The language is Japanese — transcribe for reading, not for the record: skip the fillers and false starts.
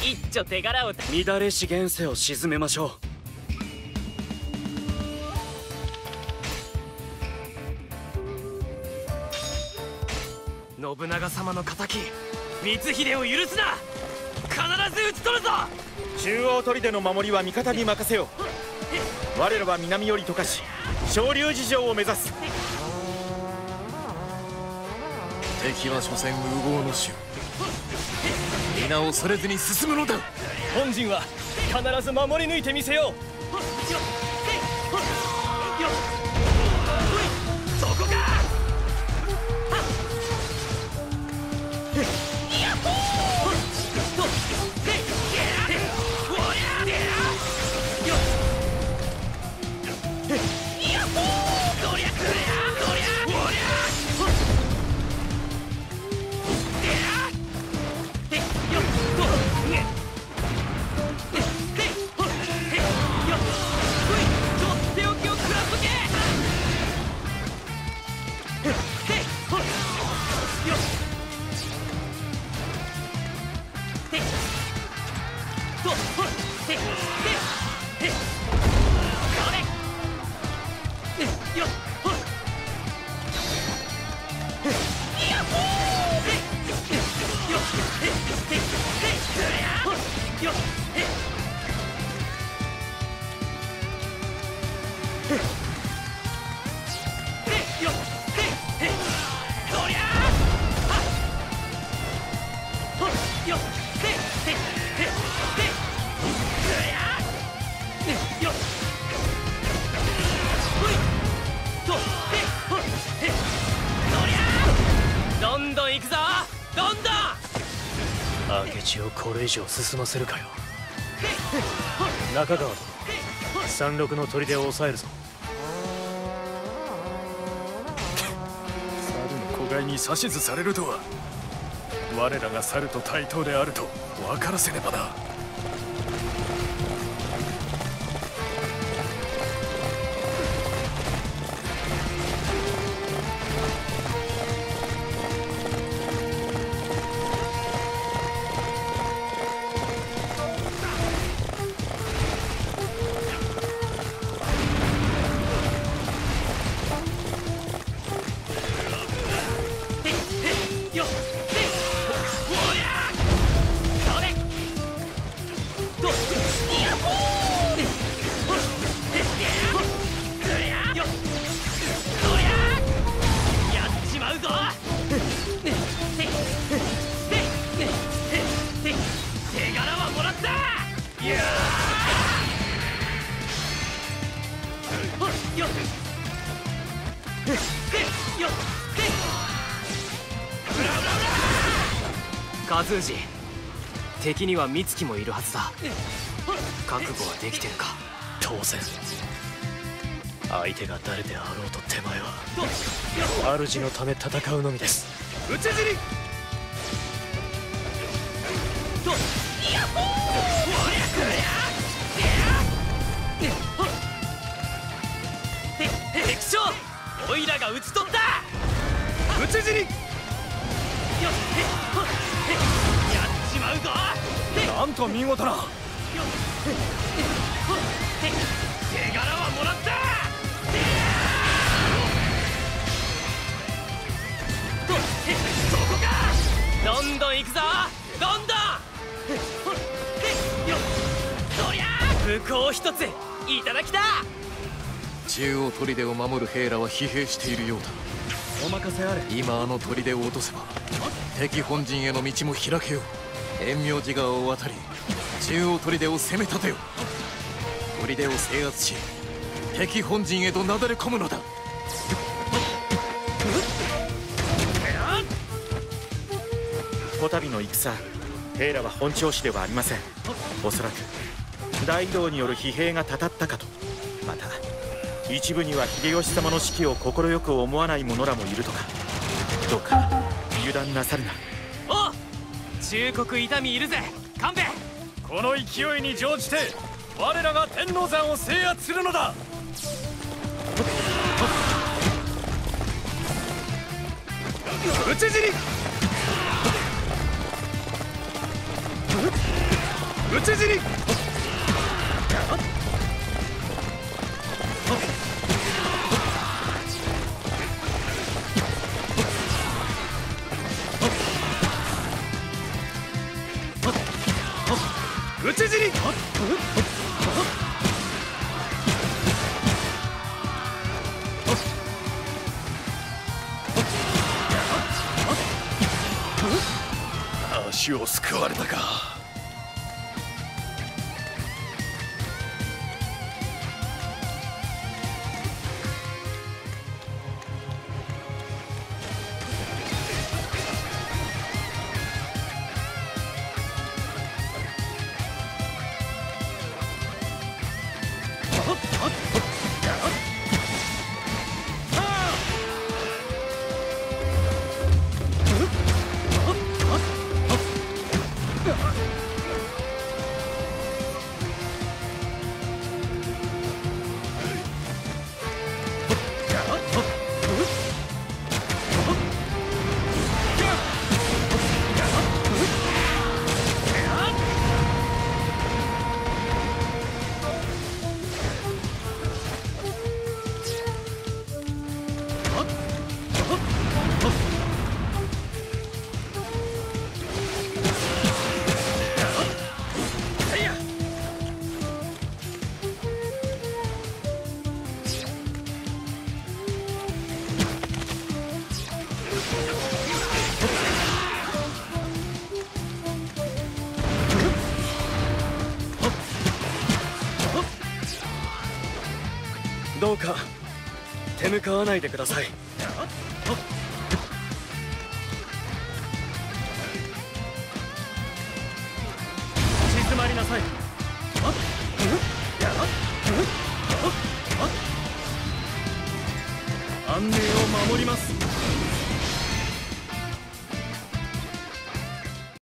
一丁手柄を乱れし現世を鎮めましょう。 信長様の敵光秀を許すな。必ず討ち取るぞ。 中央砦の守りは味方に任せよう。我らは南より溶かし昇龍寺城を目指す。 敵は所詮無謀の衆。皆恐れずに進むのだ。 本陣は必ず守り抜いてみせよう。 そこか。どんどん行くぞ。どんどん。 明智をこれ以上進ませるかよ。中川殿、山麓の砦を抑えるぞ。 猿の子飼いに指図されるとは。我らが猿と対等であると分からせねばな。 和氏、敵には美月もいるはずだ。覚悟はできてるか。 当然。相手が誰であろうと手前は主のため戦うのみです。 討ち死に。 敵将、オイラが討ち取った。 討ち死に。 やっちまうぞ。 なんと見事な。 手柄はもらった。そこか。どんどん行くぞ。どんどん。そりゃ武功一ついただきだ。 中央砦を守る兵らは疲弊しているようだ。 お任せあれ。 今あの砦を落とせば敵本陣への道も開けよう。陰陽師川を渡り中央砦を攻め立てよ。砦を制圧し敵本陣へとなだれ込むのだ。 こたびの戦、兵らは本調子ではありません。おそらく大移動による疲弊がたたったかと。また一部には秀吉様の指揮を快く思わない者らもいるとか。どうか油断なさるな。 おう、忠国痛みいるぜ。勘弁。 この勢いに乗じて我らが天王山を制圧するのだ。 討ち死に。 討ち死に。討ち死に。足をすくわれたか。どうか手向かわないでください。静まりなさい。安寧を守ります。